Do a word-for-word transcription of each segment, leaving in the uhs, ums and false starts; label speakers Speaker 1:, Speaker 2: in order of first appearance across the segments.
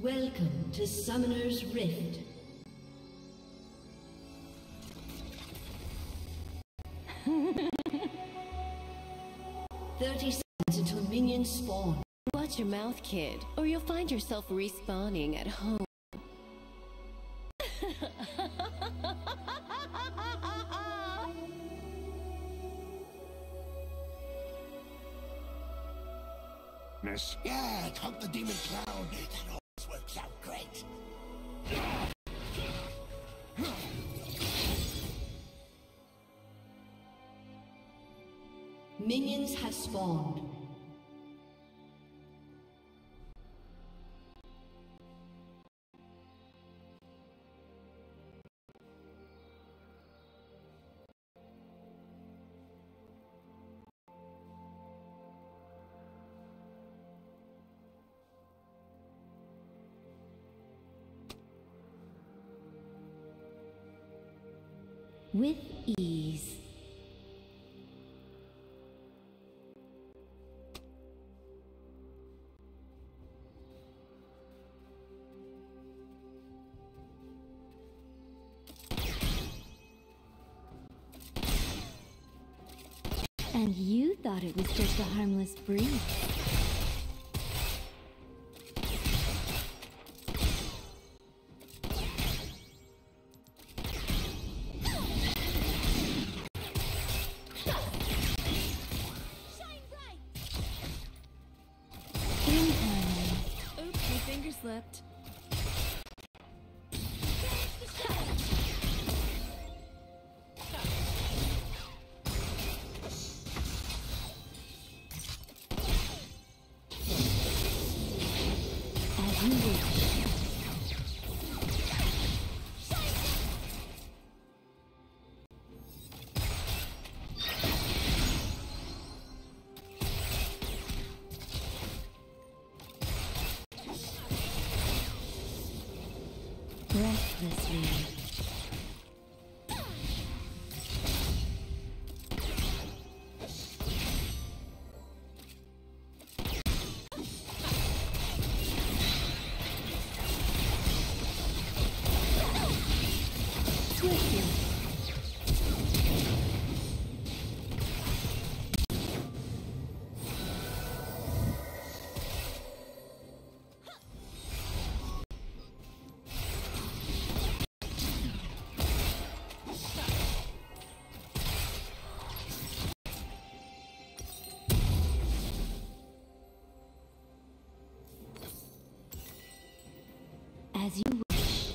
Speaker 1: Welcome to Summoner's Rift. thirty seconds until minions spawn.
Speaker 2: Watch your mouth, kid, or you'll find yourself respawning at home.
Speaker 3: Yeah, hunt the demon clown. That always works out great.
Speaker 1: Minions have spawned.
Speaker 4: With ease. And you thought it was just a harmless breeze.
Speaker 2: Slipped.
Speaker 4: As you wish. Breathlessly. As you wish.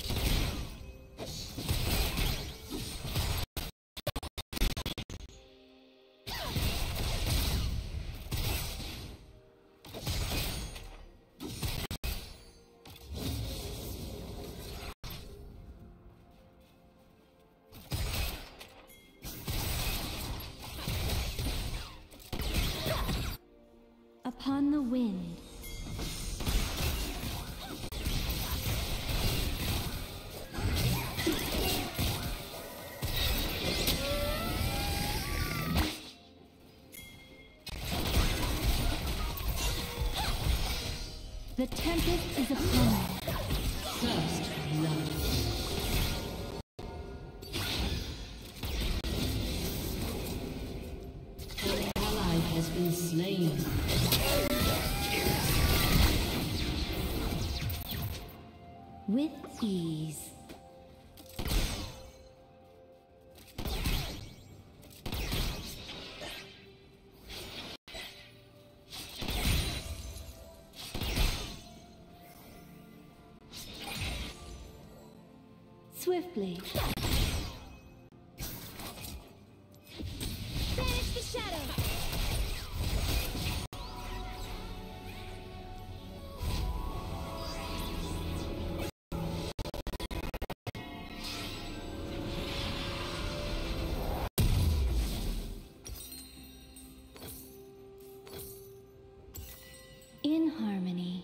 Speaker 4: Upon the wind. The tempest is upon us.
Speaker 1: First love. An ally has been slain.
Speaker 4: With ease. Swiftly.
Speaker 2: Banish the shadow.
Speaker 4: In harmony.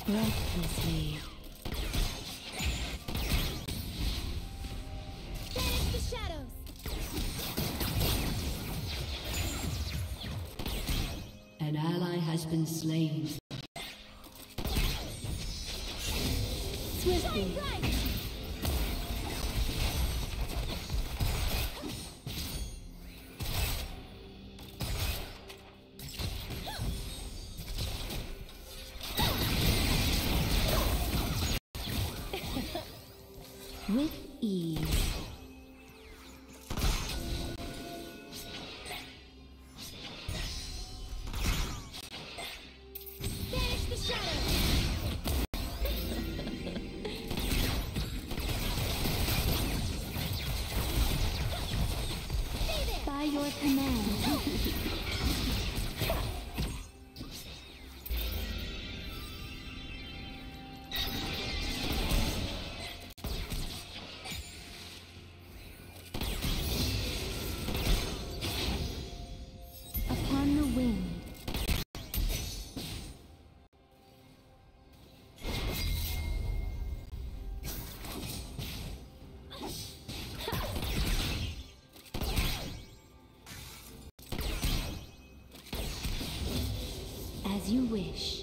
Speaker 4: Breathlessly.
Speaker 2: Banish the shadows!
Speaker 1: An ally has been slain.
Speaker 2: Swiftly! Right.
Speaker 4: With ease.
Speaker 2: Banish the shadows!
Speaker 4: By your command. Upon the wind. As you wish.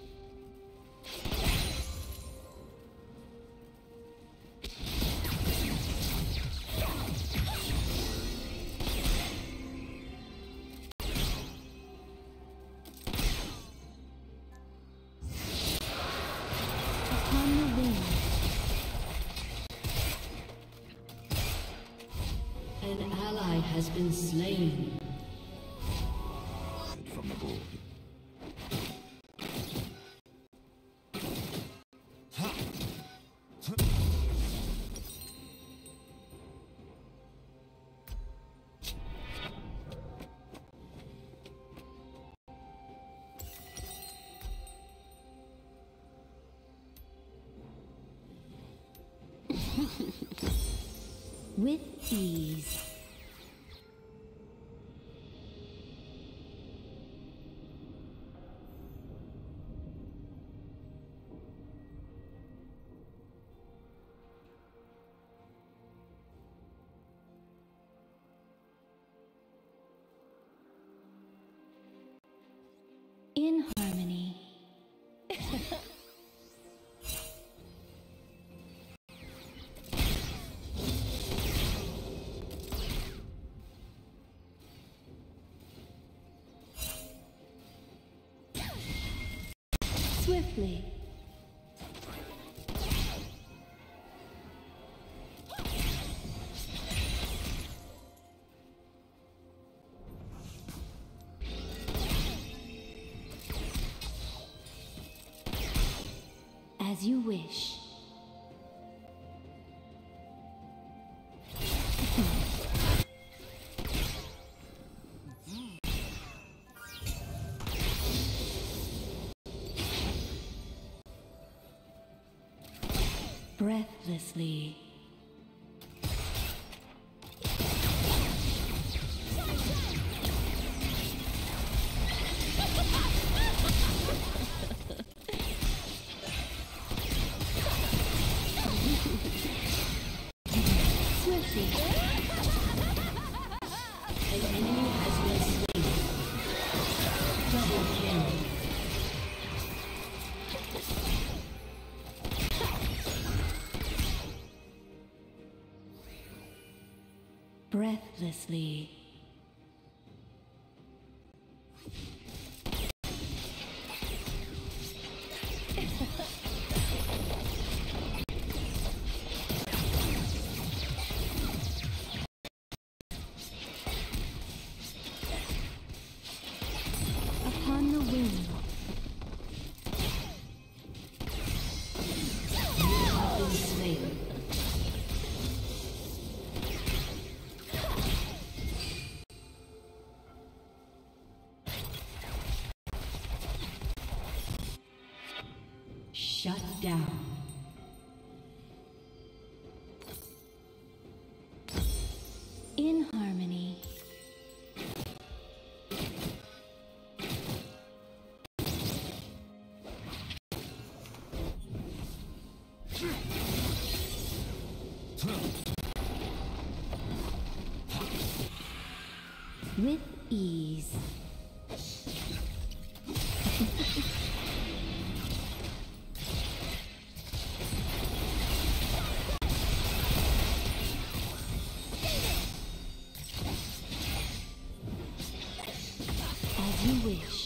Speaker 4: Upon the wind.
Speaker 1: An ally has been slain.
Speaker 3: From the board.
Speaker 4: With ease. In harmony. Swiftly. As you wish. Breathlessly. Swiftly.
Speaker 1: An enemy has been slain. Double kill.
Speaker 4: Breathlessly. Upon the wind.
Speaker 1: You have been slain. Shut down.
Speaker 4: In harmony. With ease. As you wish.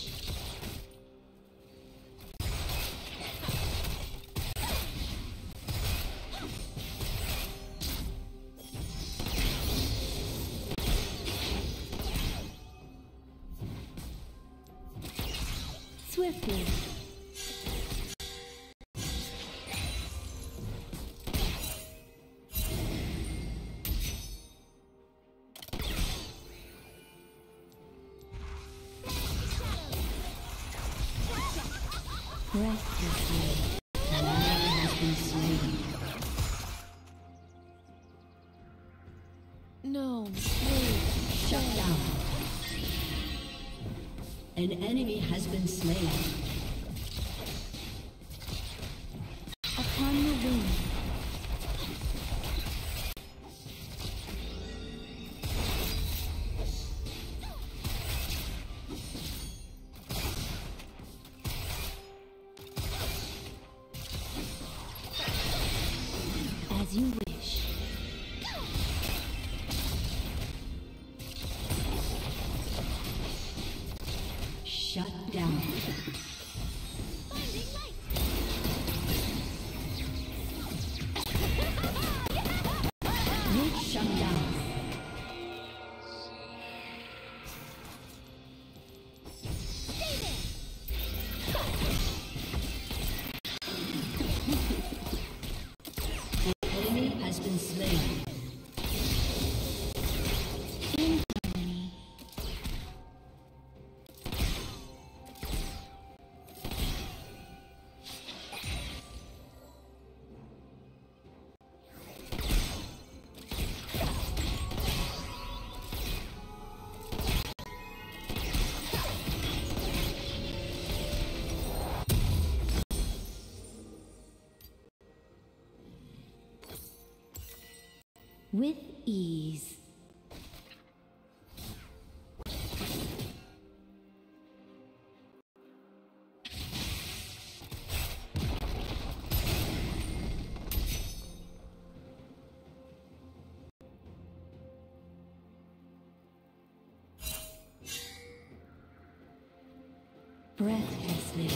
Speaker 4: Swiftly. Restlessly. An ally has been slain.
Speaker 2: No, wait.
Speaker 1: Shut down. An enemy has been slain.
Speaker 4: Upon the wing. As you wish.
Speaker 1: Shut down. Shut down. The enemy has been slain.
Speaker 4: In harmony. With ease. Breathlessly.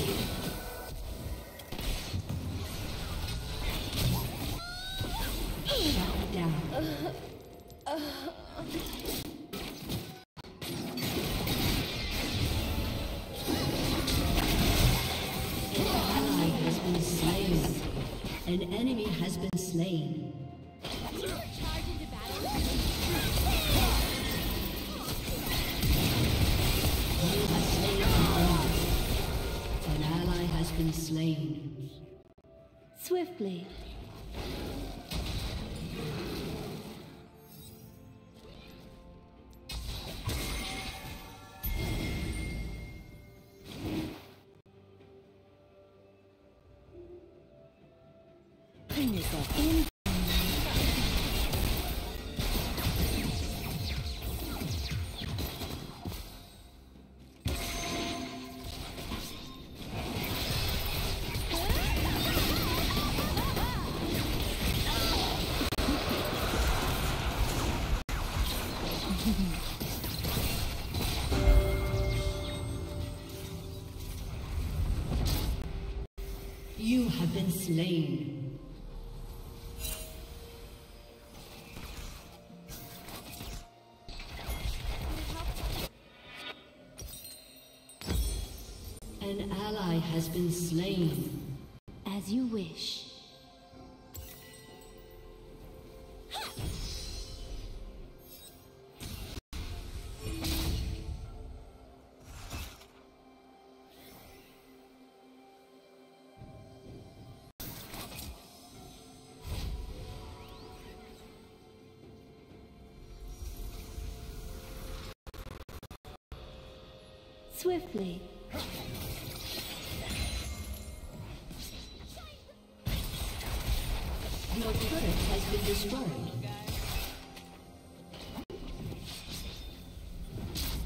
Speaker 1: Shut down. An ally has been slain. An enemy has been slain. You have slain an enemy. An ally has been slain.
Speaker 4: Swiftly. Bring yourself in.
Speaker 1: You have been slain. An ally has been slain.
Speaker 4: As you wish. Swiftly.
Speaker 1: Your turret has been destroyed.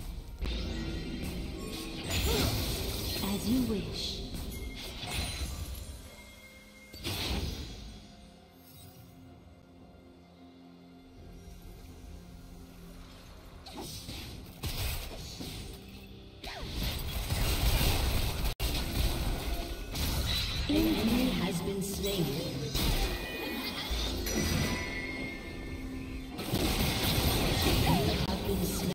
Speaker 1: slain. You have been slain.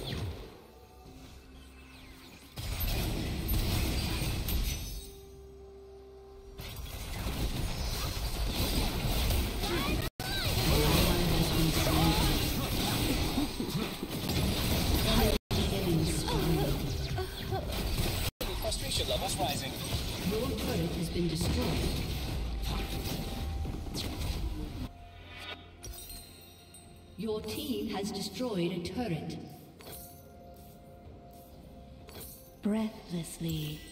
Speaker 5: Frustration levels rising.
Speaker 1: Your turret has been destroyed. Your team has destroyed a turret.
Speaker 4: Breathlessly.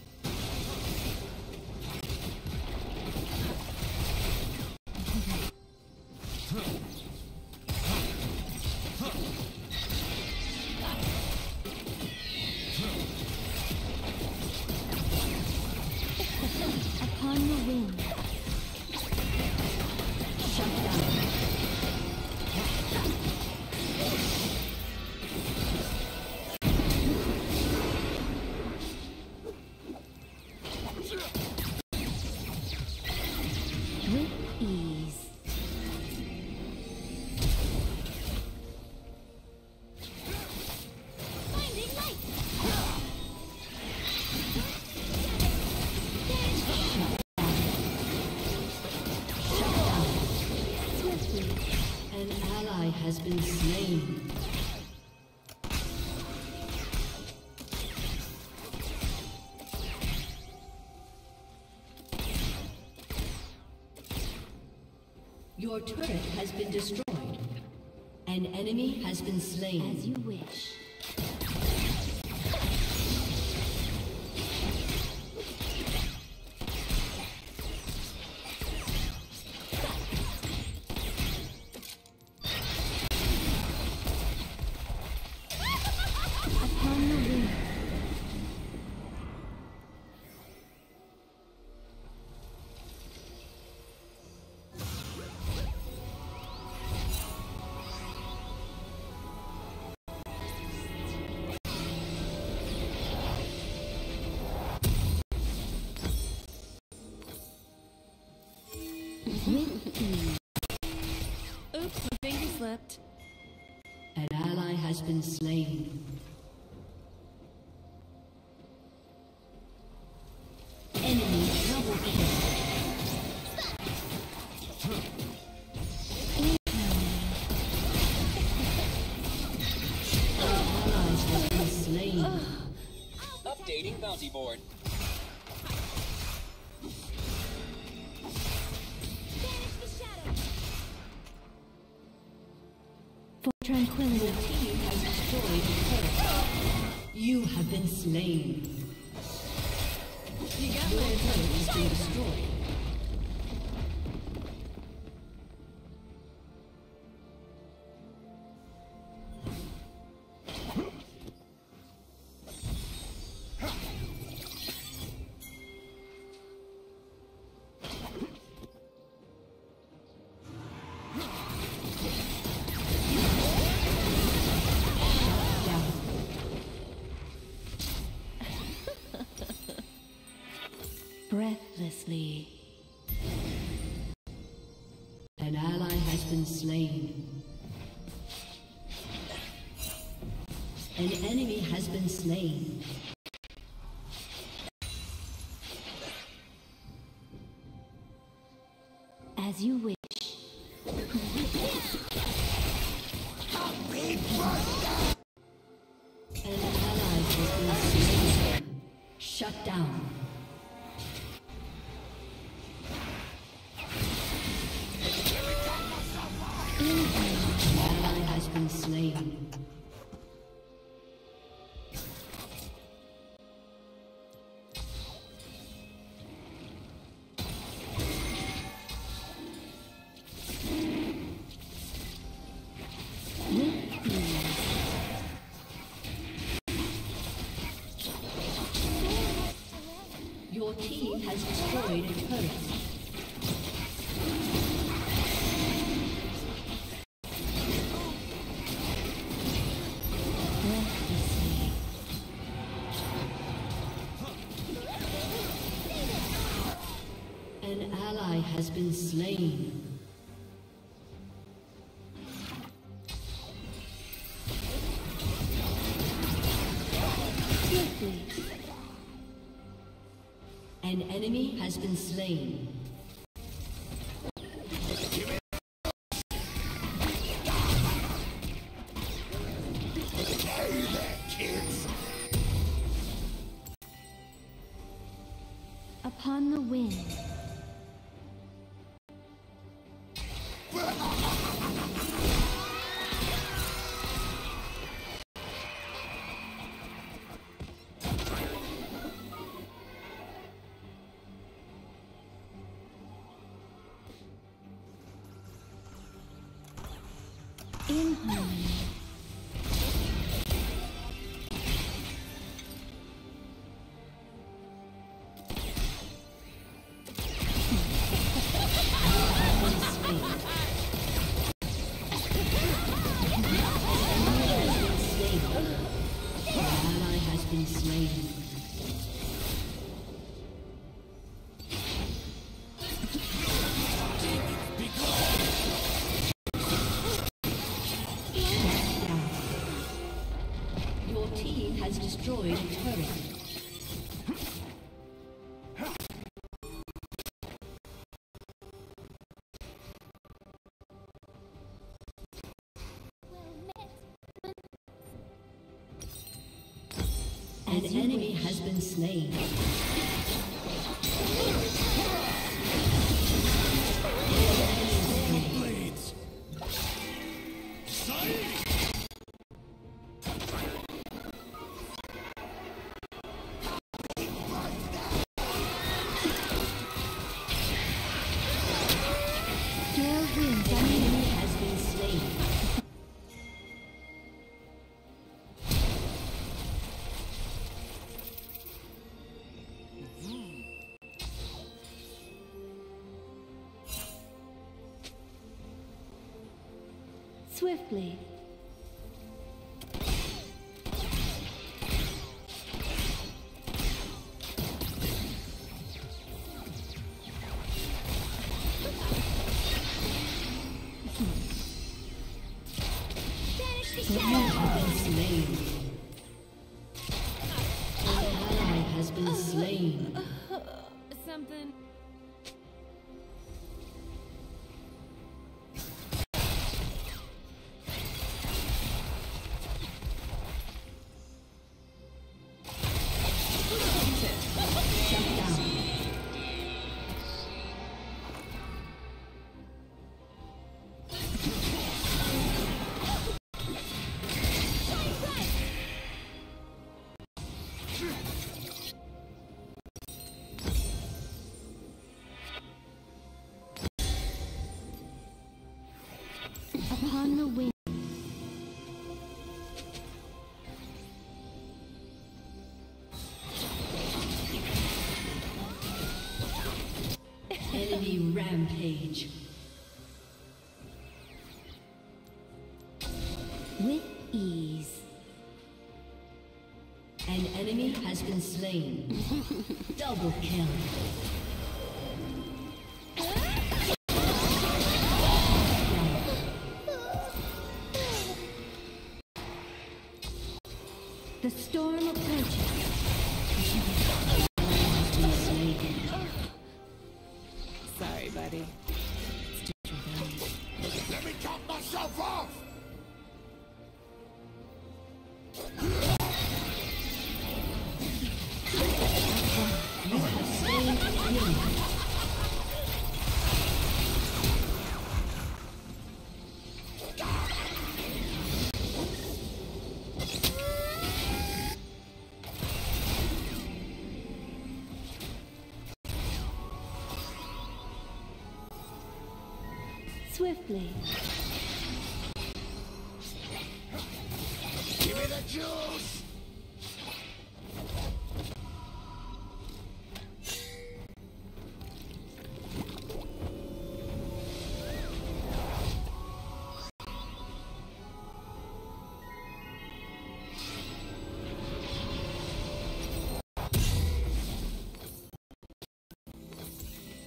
Speaker 4: Upon the wind.
Speaker 1: Shut down.
Speaker 4: With ease. Finding light. Swiftly.
Speaker 1: An ally has been slain. Your turret has been destroyed. An enemy has been slain.
Speaker 4: As you wish. Upon the wind. With ease.
Speaker 2: Oops, my finger slipped.
Speaker 1: An ally has been slain. Enemy double kill. Allies have been slain.
Speaker 5: Updating bounty board.
Speaker 4: For tranquility.
Speaker 1: Your team has destroyed a turret. You have been slain.
Speaker 2: You got
Speaker 1: Your
Speaker 2: my
Speaker 1: turret has been destroyed.
Speaker 4: Breathlessly.
Speaker 1: An ally has been slain. An enemy has been slain.
Speaker 4: As you wish.
Speaker 1: An ally has been slain. Shut down. An ally has been slain. Your team has destroyed a turret. An ally has been slain. An enemy has been slain.
Speaker 4: Upon the wind. In harmony. Destroyed a turret. An enemy has been slain. Swiftly.
Speaker 2: Something.
Speaker 4: Upon the wind.
Speaker 1: Enemy rampage.
Speaker 4: With ease.
Speaker 1: An enemy has been slain. Double kill.
Speaker 4: The storm approaches.
Speaker 2: Sorry, buddy.
Speaker 3: Let me top myself off!
Speaker 1: You have slain an enemy.
Speaker 4: Swiftly.
Speaker 3: Give me the juice!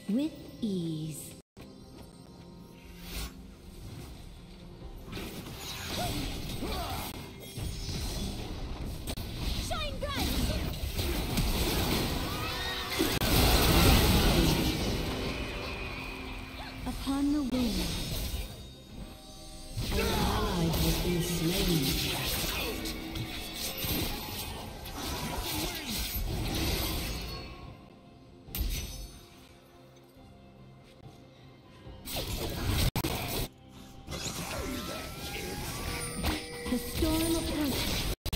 Speaker 4: with ease.
Speaker 2: Shine bright!
Speaker 4: Upon the wing.
Speaker 1: An ally has been slain.
Speaker 4: The storm approaches.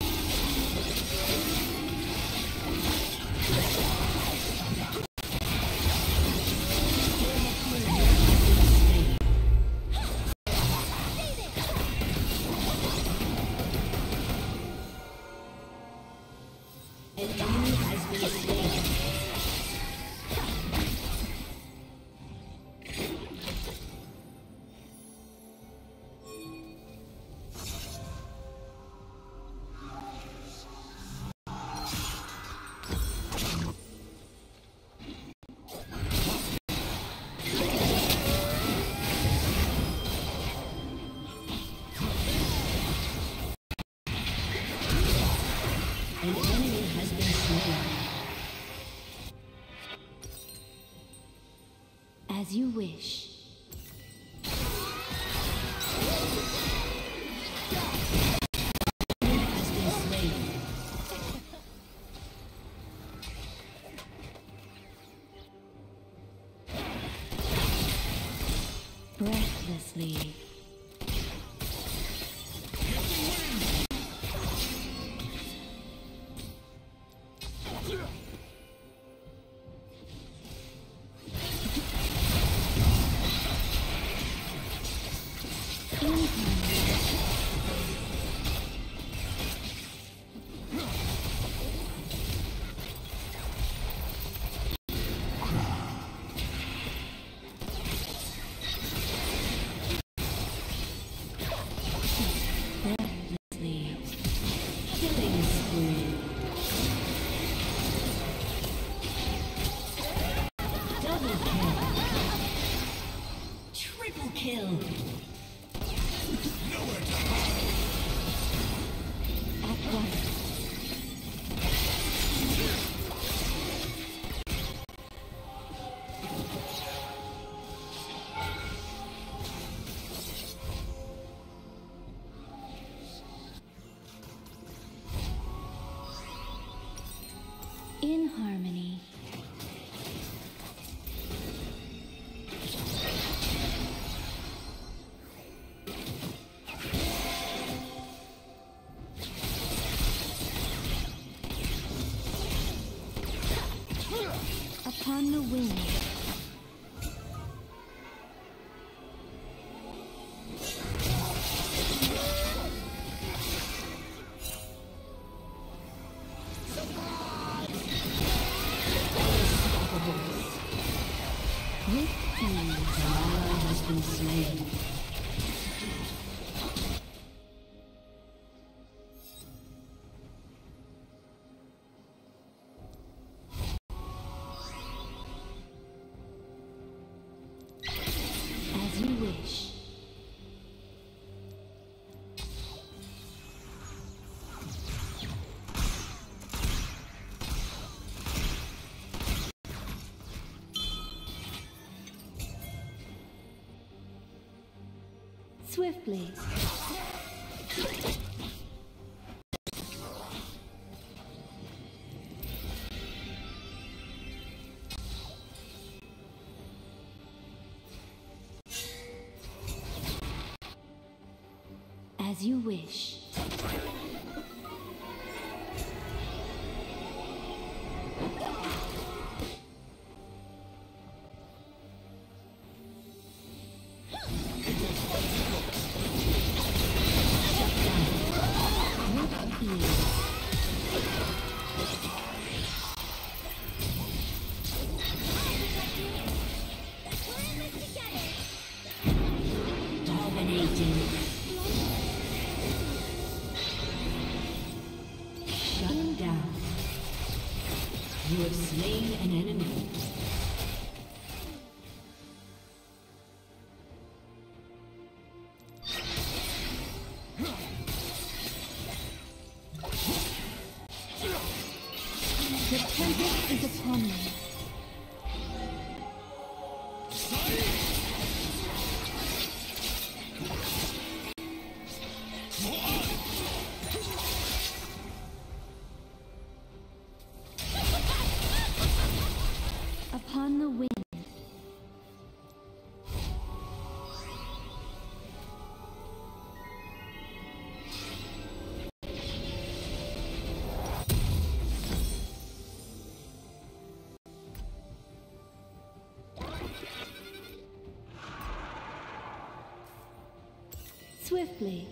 Speaker 1: An enemy has been slain. An enemy has been slain.
Speaker 4: As you wish.
Speaker 1: Enemy has been slain.
Speaker 4: Breathlessly.
Speaker 1: Killing spree. Double kill. Triple kill.
Speaker 4: At once. In harmony. Upon the wing. With ease.
Speaker 1: An ally has been slain.
Speaker 4: As you wish. Swiftly. As you wish.
Speaker 1: Dominating. Shut down. You have slain an enemy.
Speaker 4: is upon me. Upon the wind. Swiftly.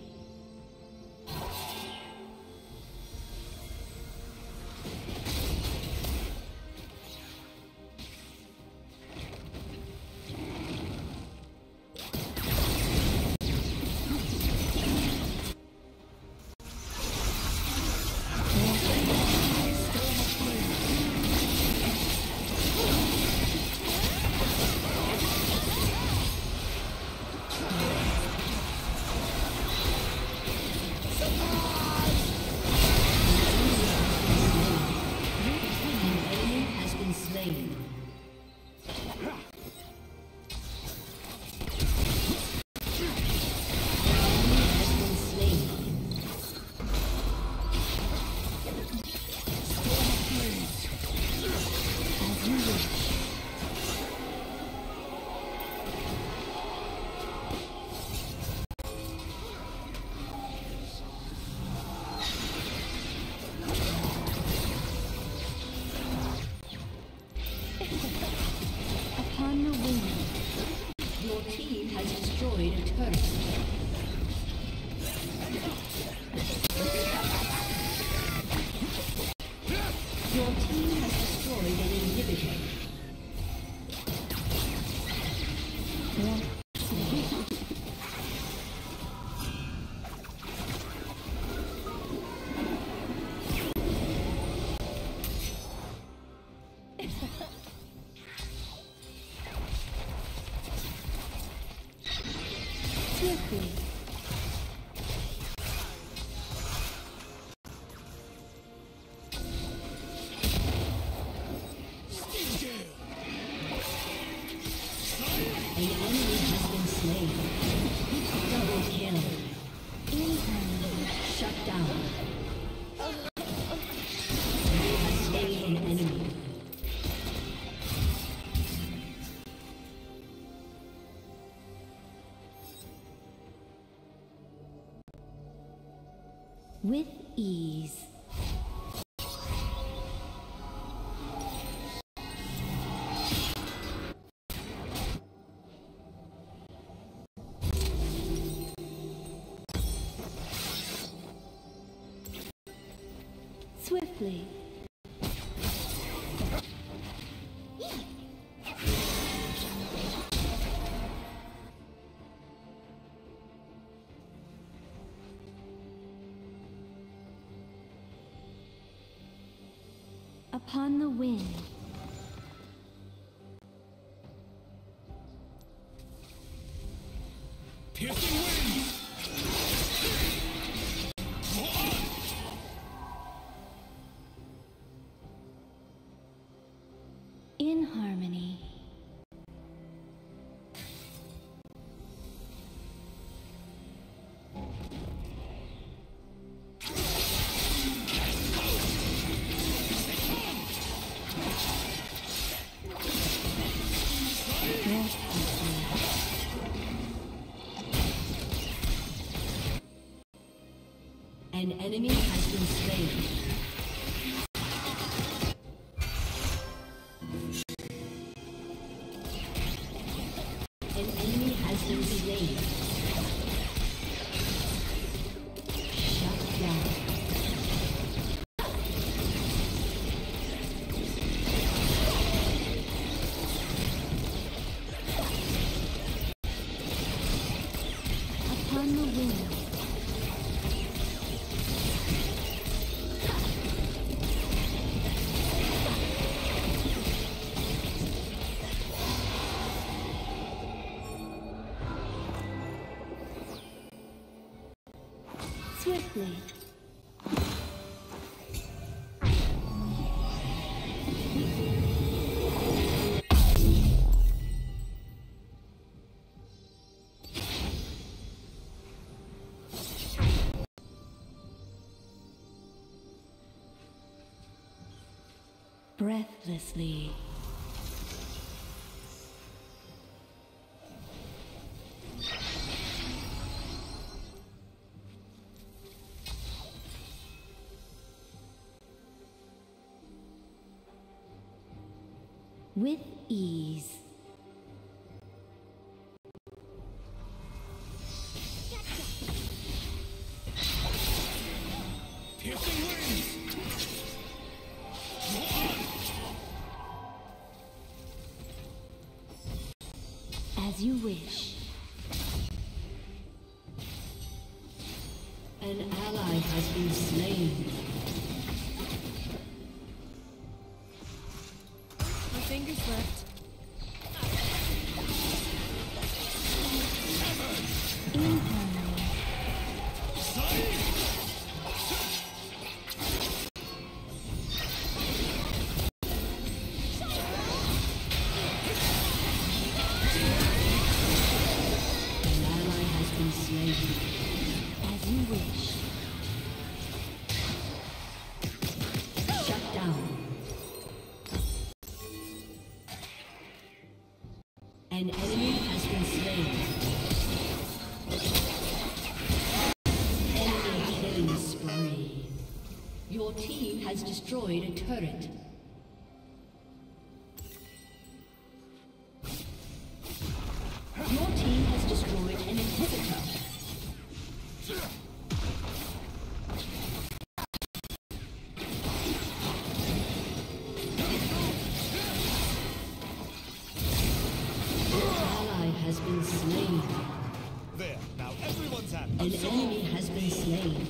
Speaker 4: With ease. Swiftly. Upon the wind.
Speaker 3: Piercing wind!
Speaker 4: In harmony.
Speaker 1: An enemy has been slain. An enemy has been slain. Shut down.
Speaker 4: Upon the wind. Swiftly. Breathlessly. With ease.
Speaker 3: Piercing wings!
Speaker 4: As you wish.
Speaker 1: An ally has been slain.
Speaker 2: My fingers left.
Speaker 4: In harmony. As you wish.
Speaker 1: Shut down. An enemy has been slain. Enemy killing spree. Your team has destroyed a turret. Your team has destroyed an inhibitor. Has been slain.
Speaker 3: There, now everyone's happy.
Speaker 1: An enemy has been slain.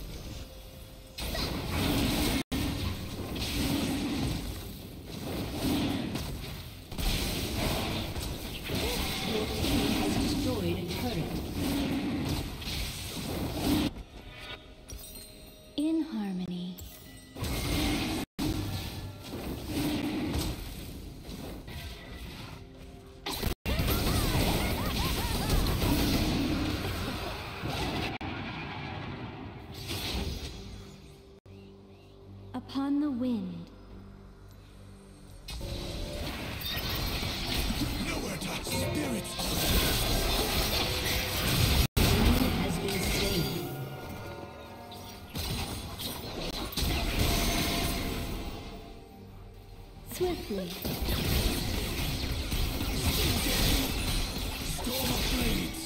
Speaker 1: Your team has destroyed a turret.
Speaker 4: In harmony. Upon the wind.
Speaker 3: Nowhere to spirits.
Speaker 1: Enemy has been slain.
Speaker 4: Swiftly.
Speaker 3: Storm of blades.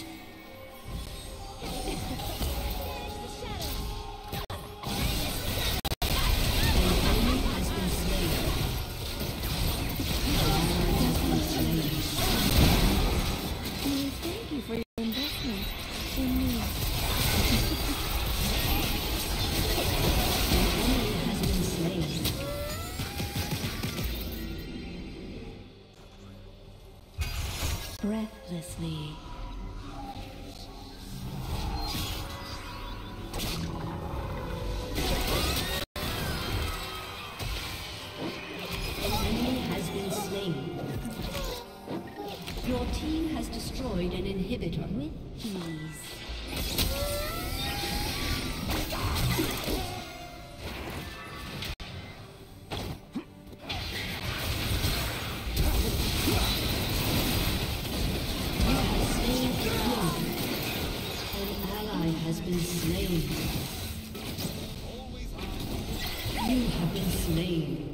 Speaker 4: Thank you for your investment in me.
Speaker 1: Enemy has been slain.
Speaker 4: Breathlessly.
Speaker 1: Enemy has been slain. Your team has destroyed an inhibitor.
Speaker 4: With ease.
Speaker 1: An ally has been slain. You have been slain.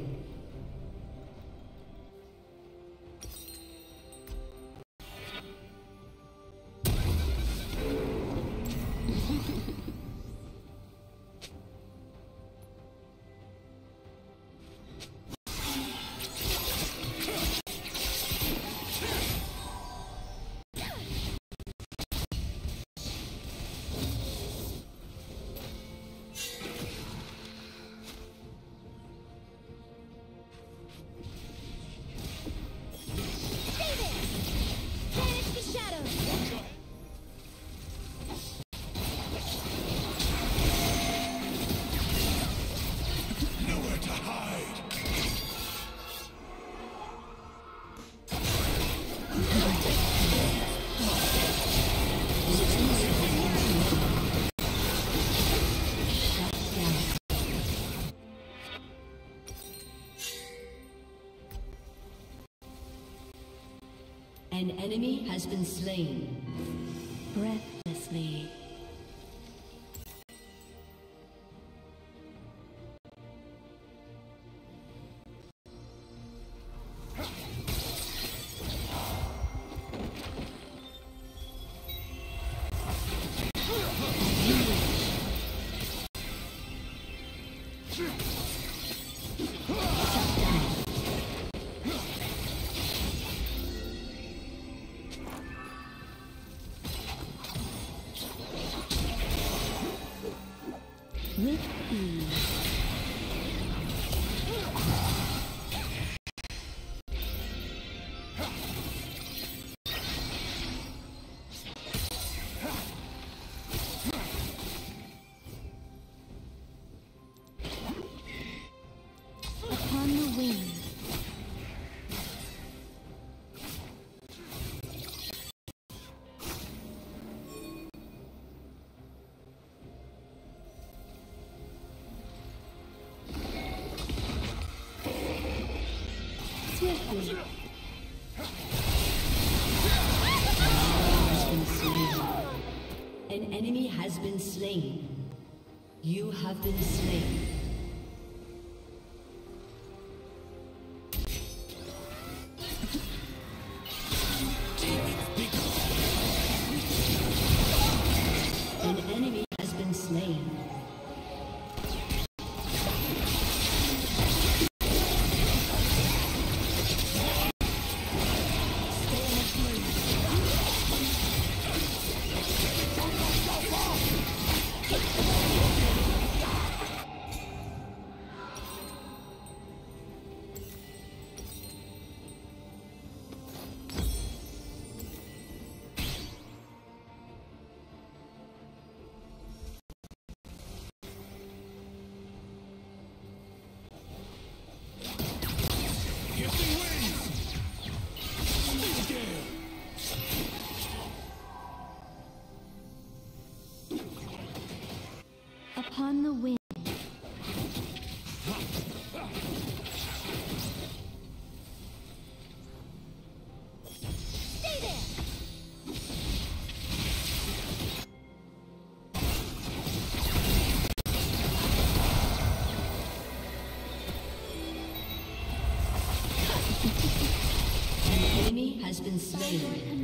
Speaker 1: An enemy has been slain.
Speaker 4: Breathlessly. With ease. Upon the wing. Swiftly.
Speaker 1: An enemy has been slain. You have been slain. An enemy has been slain. Upon the wind.
Speaker 4: Stay there!
Speaker 1: An enemy has been slain.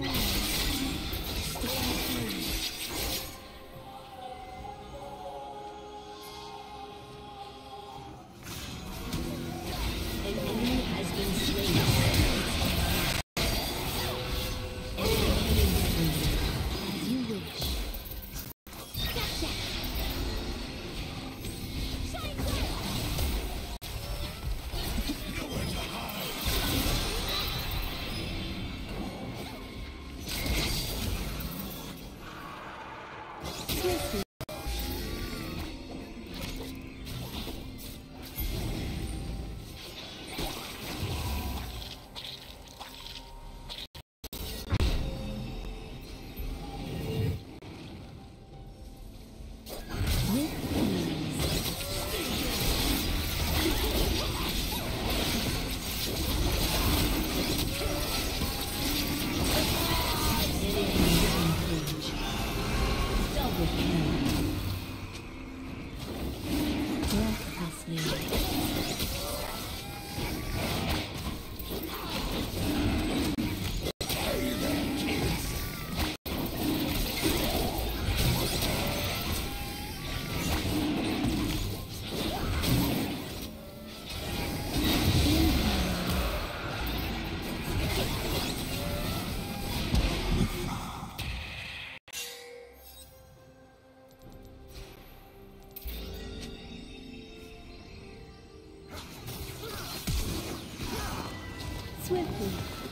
Speaker 4: Swiftly.